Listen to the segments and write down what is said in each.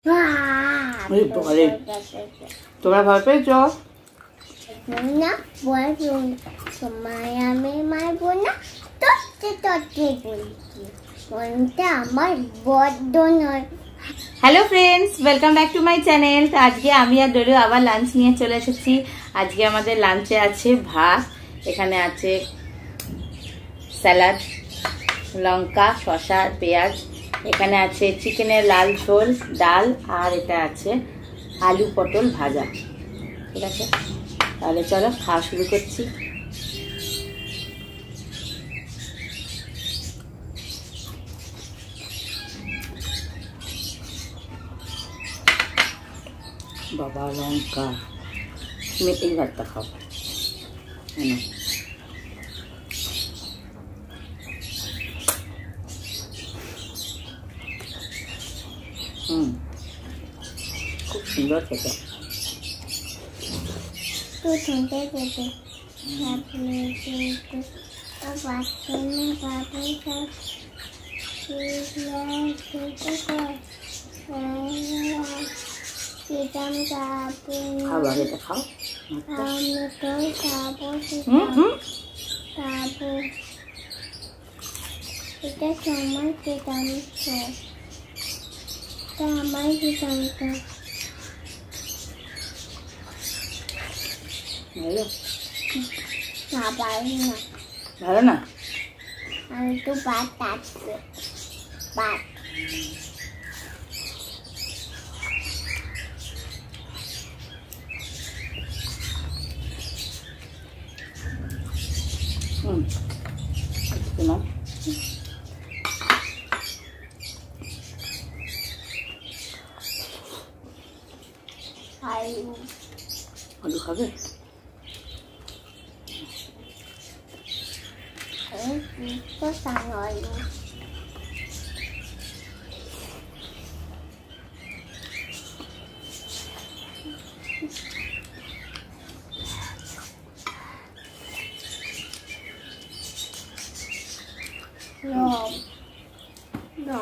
তোমরা ভয় পেয়েছ না? তোমায় আমি মারবো না, তত্ত্বে বলছি মনটা আমার বড্ড নয়। Hello friends, welcome back to my channel. তো আজকে আমি আর ডলু আবার লাঞ্চ নিয়ে চলে এসেছি। আজকে আমাদের লাঞ্চে আছে ভাত, এখানে আছে স্যালাড, লঙ্কা, শসা, পেঁয়াজ, এখানে আছে চিকেনের লাল ঝোল, ডাল, আর এটা আছে আলু পটল ভাজা। ঠিক আছে, তাহলে চলো খাওয়া শুরু করছি। বাবা লঙ্কা, তুমি এই ভাতটা খাও। খুব সুন্দর খেতে। খাবার এটা খাও, এটা সময় খেতাম আমার খেতামটা ভালো না? আমি তো ভাত আসবে ভাত আলু খাবে? No.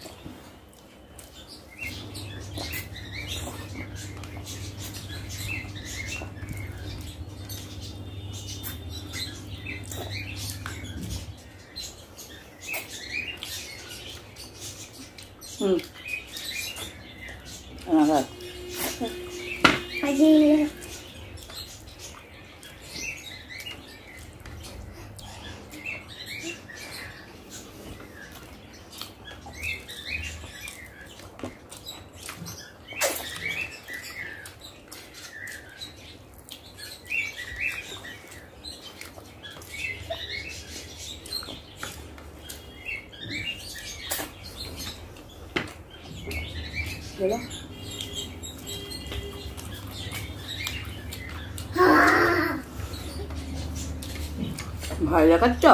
ভয় দেখাচ্ছ?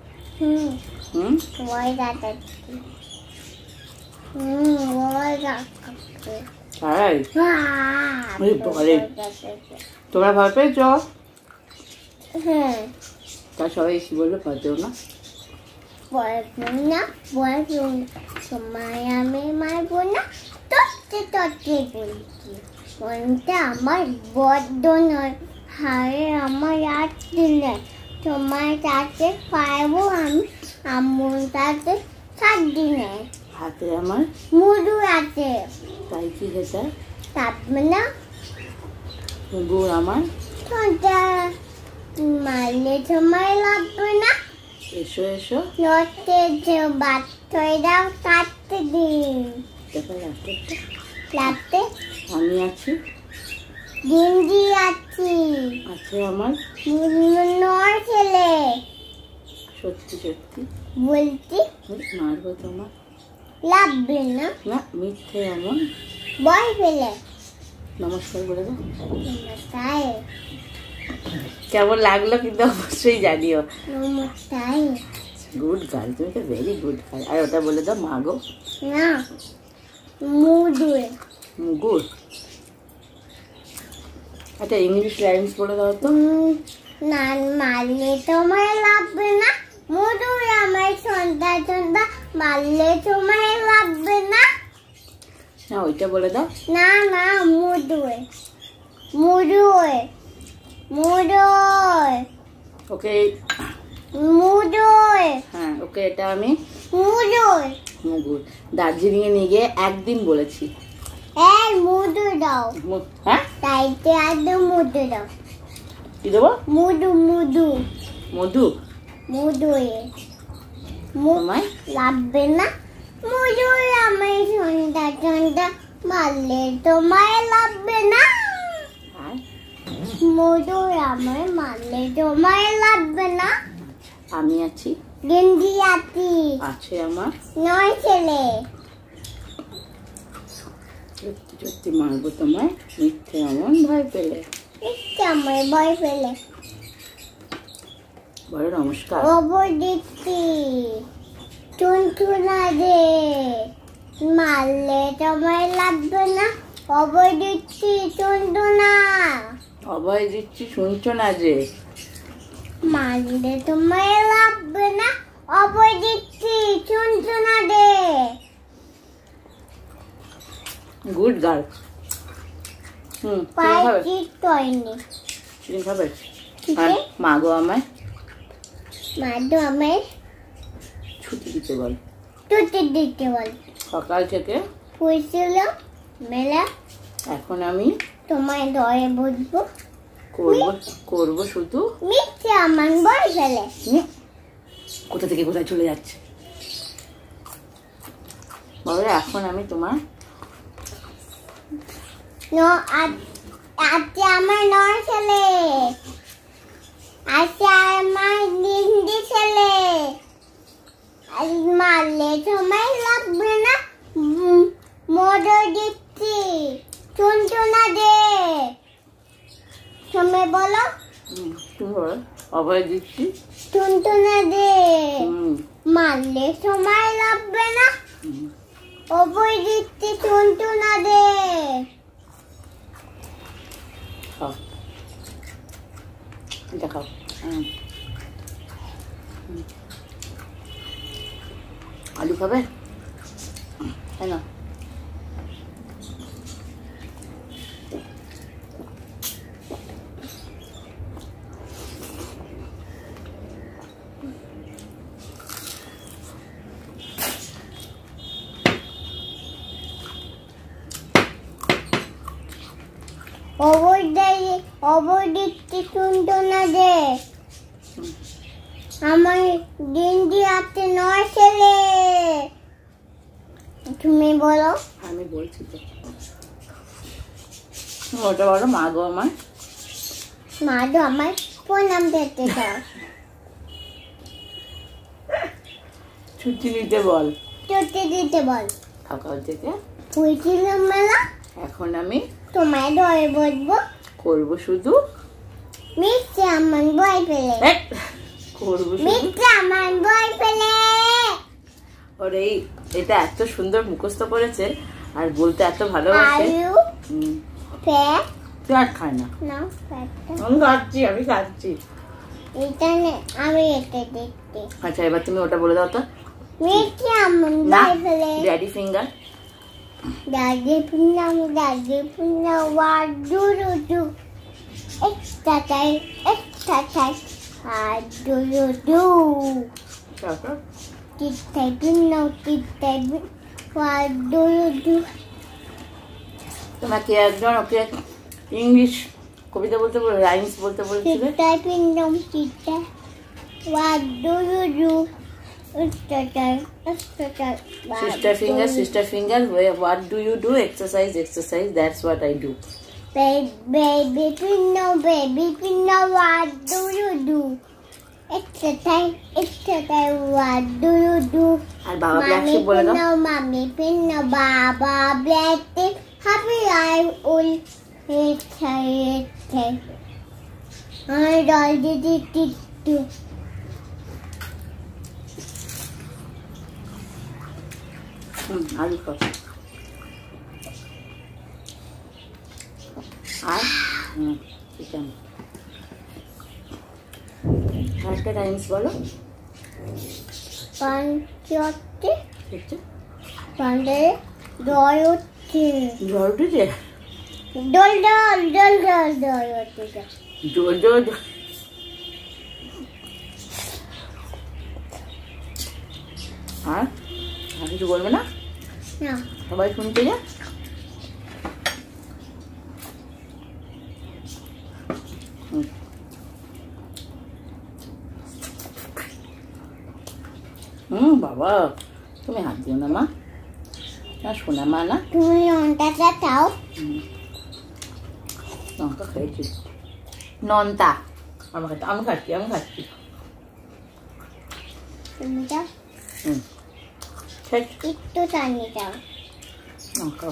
ভয় দেখাচ্ছি। তোমরা ভয় পেয়েছ? হ্যাঁ। তা সবাই এসে বলবে ভয় পেও না। তোমায় আমি মারবো না, তত্ত্বে বলছি মনটা আমার বড্ড নয়। হারে আমার আর দিলে তোমার কাছে পারবো আমি, আমার কাছে 7 দিনে হাতে আমার মুড়ু আছে। তাই কি খেতে তারপরে না গুড় আমার মারলে সময় লাগবে না। এসো এসো, ভাত হয়ে দাও, কাটতে দিন। লাস্টে আমি আছি, গেঞ্জি আছি, আছে আমার নর ছেলে। সত্যি সত্যি বলছি মারবো তোমার, লাগবে না। না মিথ্যে এমন। বল ফেলে নমস্কার বলে দাও। নমস্কার। কেমন লাগলো কিন্তু অবশ্যই জানিও। নমস্কার। গুড গার্ল, তুমি তো ভেরি গুড গার্ল। আর ওটা বলে দাও মা গো। না, মুগুর। মুগুর, আচ্ছা ইংলিশ রাইমস বলে দাও তো। না মারলে তোমার লাগবে না, মুগুর আমার সন্ধ্যা সন্ধ্যা মারলে তোমার লাগবে না। না ওইটা বলে দাও। না না মুদুই মুদুই মুদুই ওকে মুদুই। হ্যাঁ ওকে এটা আমি মুদুই মুগুর দার্জিলিং এ নিয়ে গিয়ে একদিন বলেছি। এই মুদু দাও। হ্যাঁ তাইতে একদম মুদু দাও। কি দেবো? মুদু মুদু মধু মুদুই তোমায় লাগবে না। মুদুই আমি সন্ধ্যা সন্ধ্যা মারলে তোমায় লাগবে না। মুদুই আমায় মারলে তোমায় লাগবে না। আমি আছি গেঞ্জি আছি আছে আমার 9 ছেলে। সত্যি সত্যি মারবো তোমায় মিথ্যে এমন ভয় পেলে। ইচ্ছা আমায় ভয় পেলে। বড় নমস্কার। খবর দিচ্ছি টুনটুনা রে মারলে তোমায় লাগবে না। খবর দিচ্ছি টুনটুনা। অভয় দিচ্ছি শুনছো না যে? মারলে তোমায় লাগবে না। খবর দিচ্ছি টুনটুনা রে। Good girl. পাইছি তয়নি চিকেন খাবে? ঠিক আর আছে মা গো আমায় মাদু আমায় ছুটি দিতে বল। টুটি দিতে বল। সকাল থেকে হয়েছিল মেলা। এখন আমি তোমায় দয়ে বুঝবো। করবো শুধু। মিথ্যে আমার বই ফেলে। কোথা থেকে কোথায় চলে যাচ্ছে বলো। এখন আমি তোমার আজকে আমার 9 ছেলে। আজকে আমার হিন্দি ছেলে। মারলে তোমায় লাগবে না। মদর দিচ্ছি টুনটুনা দে। তুমি বলো। তুমি বলো। অভয় দিচ্ছি টুনটুনা দে। মারলে তোমায় লাগবে না। অভয় দিচ্ছি টুনটুনা দে। খাও এটা খাও। আলু খাবে? তাই না? অবর দিচ্ছি টুনটুনা দে। আমার গেঞ্জি আছে 9 ছেলে। তুমি বলো। আমি বলছি তো। ওটা বলো মা গো আমার। মাদু আমার প্রণাম দিতে দাও। ছুটি নিতে বল। ছুটি দিতে বল। সকাল থেকে হয়েছিল মেলা। এখন আমি তোমায় দয়ে বসবো। করবো শুধু। মিথ্যে আমার বই ফেলে। করবো মিথ্যে আমার বই ফেলে। ওর এটা এত সুন্দর মুখস্থ করেছে আর বলতে এত ভালোবাসে। আলু ফ্যাট তুই আর খায় না। না ফ্যাটটা আমি খাচ্ছি। এটা নে আমি এটা দেখতে। আচ্ছা এবার তুমি ওটা বলে দাও তো। মিথ্যে আমার না বই ফেলে। Daddy finger. Daddy Puna, what do you do? Exercise. What do you do? What do you do? তোমাকে একজন ওকে ইংলিশ কবিতা বলতে বলে রাইমস বলতে বলেছিল। What do you do? Sister finger, what do you do? Exercise, that's what I do. Baby Pino, what do you do? Exercise, what do you do? আর বাবা black sheep বলে দাও। Mommy Pino, Baba Black Sheep, happy I will hit. I did it too. আলু খাও। আর chicken. একটা Times বলো। পাঞ্চতে হচ্ছে পান্ডে দয়তে ঝড় উঠেছে? Doll doll doll doll doll উঠেছে। জোর জোর আর কিছু বলবে না? না। সবাই শুনতে যা। বাবা তুমি হাত দিও না মা, না শোনা মা না। তুমি লঙ্কাটা খাও। লঙ্কা খেয়েছি, নন্তা আমি খাচ্ছি। তুমি যাও একটু টানি যাও। লঙ্কা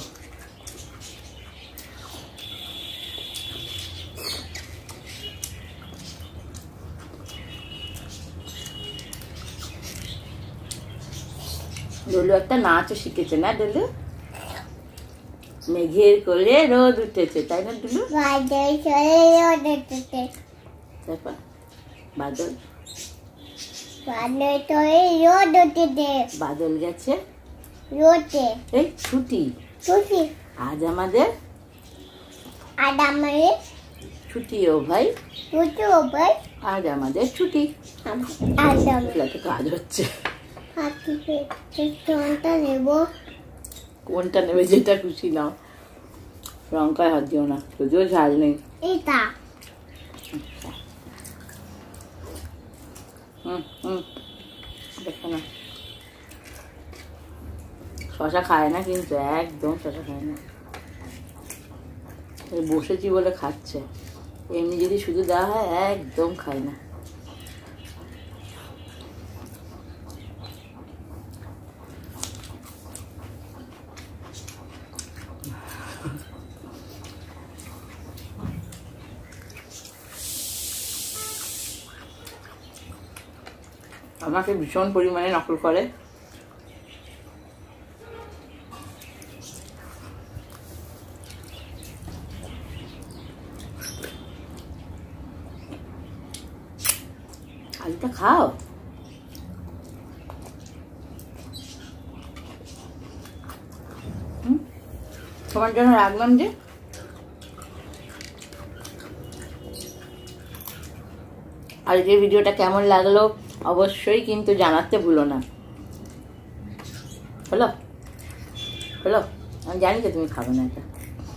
ডলু একটা নাচও শিখেছে না ডলু? মেঘের কোলে রোদ উঠেছে, তাই না ডলু? বাদল চলে রোদ উঠেছে। তারপর বাদল বাদল চলে রোদ উঠেছে। বাদল গেছে রোদে। এই ছুটি ছুটি। আজ আমাদের ছুটি ও ভাই। ছুটি ও ভাই। আজ আমাদের ছুটি। আজ কাজ হচ্ছে। কোনটা নেব? কোনটা নেবে? যেটা খুশি নাও। লঙ্কায় হাত দিও না, যদিও ঝাল নেই। এটা দেখো না, শশা খায় না কিন্তু, একদম শশা খায় না। বসেছি বলে খাচ্ছে, এমনি যদি শুধু দেওয়া হয় একদম খায় না। আমাকে ভীষণ পরিমাণে নকল করে। আলুটা খাও। তোমার জন্য রাখলাম যে। আজকের ভিডিওটা কেমন লাগলো অবশ্যই কিন্তু জানাতে ভুলো না। হলো হলো, আমি জানি যে তুমি খাবে না এটা।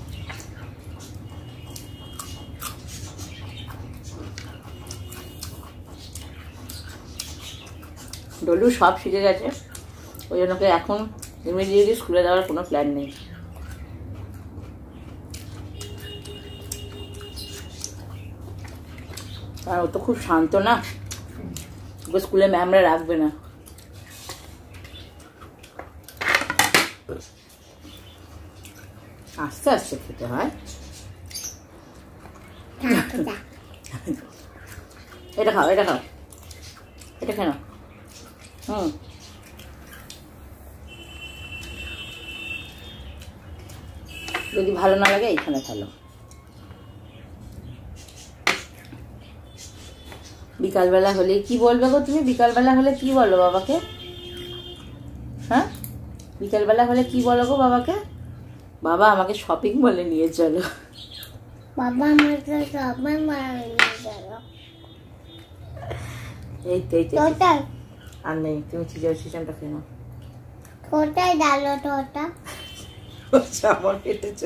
ডলু সব শিখে গেছে, ওই জন্য এখন ইমিডিয়েটলি স্কুলে যাওয়ার কোনো প্ল্যান নেই। আর ও তো খুব শান্ত না, ওকে স্কুলে ম্যামরা রাখবে না। আস্তে আস্তে খেতে হয়। এটা খাও, এটা খাও, এটা খেয়ে নাও। যদি ভালো না লাগে এইখানে খেলো। বিকালবেলা হলে কি বলবে গো তুমি? বিকালবেলা হলে কি বলো বাবাকে? হ্যাঁ, বিকালবেলা হলে কি বলো গো বাবাকে? বাবা আমাকে শপিং মলে নিয়ে চলো। বাবা আমাকে শপিং মলে নিয়ে চলো। এই তো এই তো আর নেই, তুমি চিকেনটা খেয়ে নাও। কোথায় ডালো তোটা? আমার কেটেছে,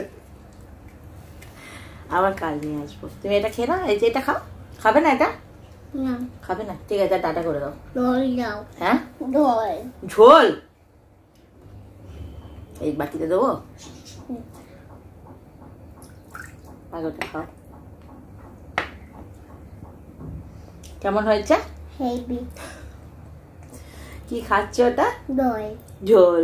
আবার কাল নিয়ে আসবো। তুমি এটা খেয়ে নাও। এই যে এটা খাও। খাবে না এটা? না খাবে না, ঠিক আছে টাটা করে দাও। ঝোল দাও। হ্যাঁ ঝোল। ঝোল এই বাটিতে দেবো। আগে খাও। কেমন হয়েছে? হেভি। কি খাচ্ছ ওটা? ঝোল। ঝোল।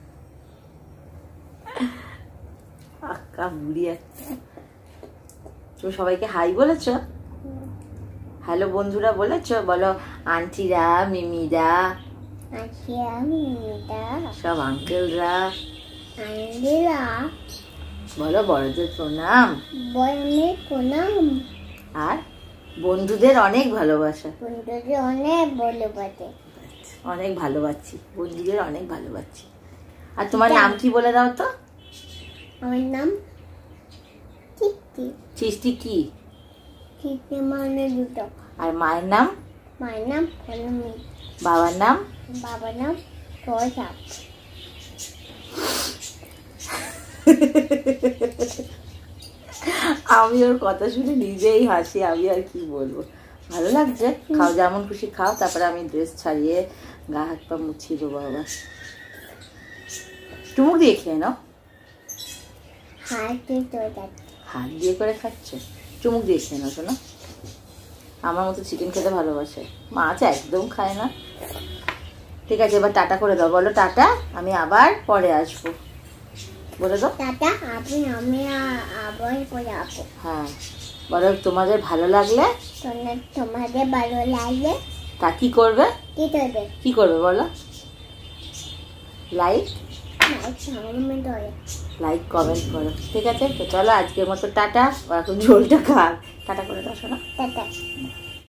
আক্কা বুড়ি একটা। তুমি সবাইকে হাই বলেছ? হ্যালো বন্ধুরা বলেছ? বলো আন্টিরা, মিমিরা, সব আঙ্কেলরা, বলো বড়দের প্রণাম। আর বন্ধুদের অনেক ভালোবাসা। অনেক ভালোবাসি বন্ধুদের, অনেক ভালোবাসি। আর তোমার নাম কি বলে দাও তো? আমার নাম চিঠি। চিষ্টি কি? চিঠি মানে দুটো। আর মায়ের নাম? মায়ের নাম পোলামি। বাবার নাম? বাবার নাম প্রসাদ। আমি ওর কথা শুনে নিজেই হাসি, আমি আর কি বলবো। ভালো লাগছে, খাও যেমন খুশি খাও, তারপরে আমি ড্রেস ছাড়িয়ে গা হাত পা মুছিয়ে দেবো আবার। চুমুক দিয়ে খেয়ে নাও। হাত দিয়ে করে খাচ্ছে, চুমুক দিয়ে খেয়ে নাও শোনো। আমার মতো চিকেন খেতে ভালোবাসে, মাছ একদম খায় না। ঠিক আছে, এবার টাটা করে দাও, বলো টাটা, আমি আবার পরে আসবো, বলে দাও টাটা। আমি আবার পরে আসবো। হ্যাঁ বলো, তোমাদের ভালো লাগলে, তোমাদের ভালো লাগলে তা কি করবে? কি করবে বলো? লাইক কমেন্ট করো। ঠিক আছে, তো চলো আজকের মতো টাটা। এখন ঝোলটা খা, টাটা করে দাও শোনা। টাটা।